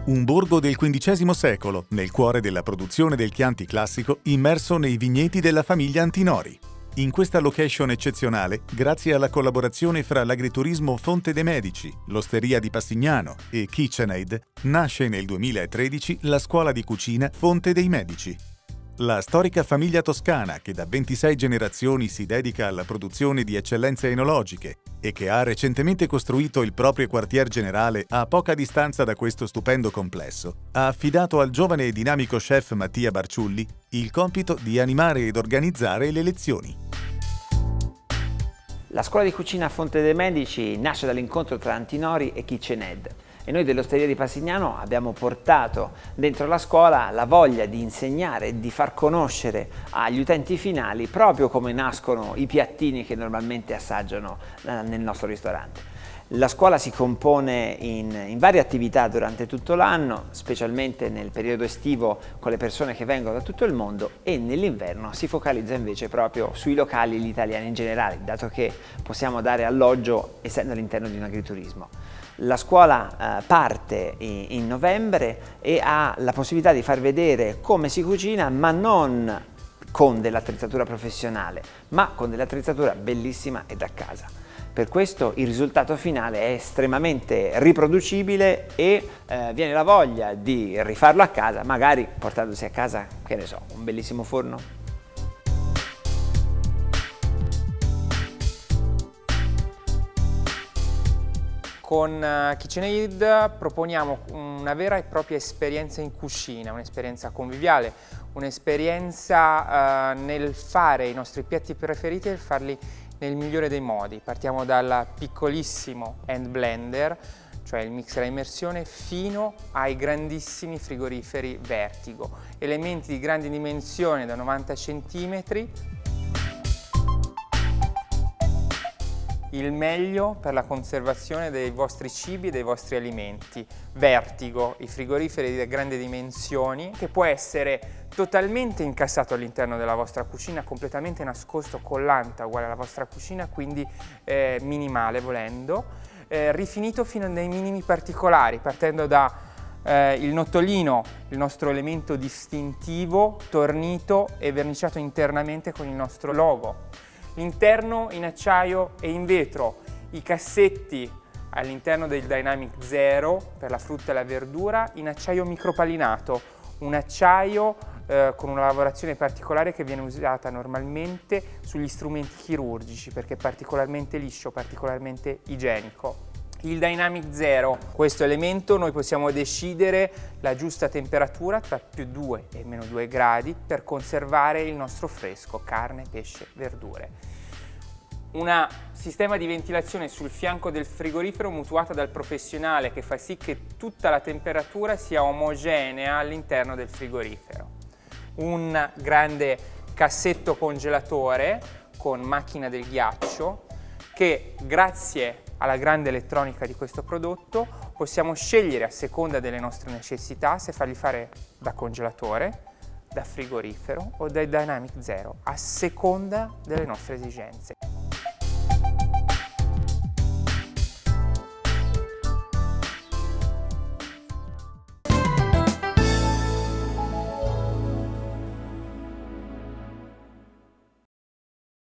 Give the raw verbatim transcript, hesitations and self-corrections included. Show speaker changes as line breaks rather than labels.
Un borgo del quindicesimo secolo, nel cuore della produzione del Chianti classico, immerso nei vigneti della famiglia Antinori. In questa location eccezionale, grazie alla collaborazione fra l'agriturismo Fonte dei Medici, l'Osteria di Passignano e KitchenAid, nasce nel duemilatredici la scuola di cucina Fonte dei Medici. La storica famiglia toscana, che da ventisei generazioni si dedica alla produzione di eccellenze enologiche e che ha recentemente costruito il proprio quartier generale a poca distanza da questo stupendo complesso, ha affidato al giovane e dinamico chef Mattia Barciulli il compito di animare ed organizzare le lezioni.
La scuola di cucina Fonte dei Medici nasce dall'incontro tra Antinori e KitchenAid. E noi dell'Osteria di Passignano abbiamo portato dentro la scuola la voglia di insegnare e di far conoscere agli utenti finali proprio come nascono i piattini che normalmente assaggiano nel nostro ristorante. La scuola si compone in, in varie attività durante tutto l'anno, specialmente nel periodo estivo con le persone che vengono da tutto il mondo, e nell'inverno si focalizza invece proprio sui locali e gli italiani in generale, dato che possiamo dare alloggio essendo all'interno di un agriturismo. La scuola eh, parte in, in novembre e ha la possibilità di far vedere come si cucina, ma non con dell'attrezzatura professionale, ma con dell'attrezzatura bellissima e da casa. Per questo il risultato finale è estremamente riproducibile e eh, viene la voglia di rifarlo a casa, magari portandosi a casa, che ne so, un bellissimo forno.
Con KitchenAid proponiamo una vera e propria esperienza in cucina, un'esperienza conviviale, un'esperienza uh, nel fare i nostri piatti preferiti e farli nel migliore dei modi. Partiamo dal piccolissimo hand blender, cioè il mixer a immersione, fino ai grandissimi frigoriferi Vertigo, elementi di grandi dimensioni da novanta centimetri, il meglio per la conservazione dei vostri cibi e dei vostri alimenti. Vertigo, i frigoriferi di grandi dimensioni, che può essere totalmente incassato all'interno della vostra cucina, completamente nascosto con l'anta uguale alla vostra cucina, quindi eh, minimale volendo, eh, rifinito fino nei minimi particolari, partendo da eh, il nottolino, il nostro elemento distintivo, tornito e verniciato internamente con il nostro logo. L'interno in acciaio e in vetro, i cassetti all'interno del Dynamic Zero per la frutta e la verdura in acciaio micropalinato, un acciaio eh, con una lavorazione particolare che viene usata normalmente sugli strumenti chirurgici perché è particolarmente liscio, particolarmente igienico. Il Dynamic Zero, questo elemento noi possiamo decidere la giusta temperatura tra più due e meno due gradi per conservare il nostro fresco, carne, pesce, verdure. Un sistema di ventilazione sul fianco del frigorifero mutuata dal professionale che fa sì che tutta la temperatura sia omogenea all'interno del frigorifero. Un grande cassetto congelatore con macchina del ghiaccio che grazie alla grande elettronica di questo prodotto possiamo scegliere a seconda delle nostre necessità se farli fare da congelatore, da frigorifero o dai Dynamic Zero, a seconda delle nostre esigenze.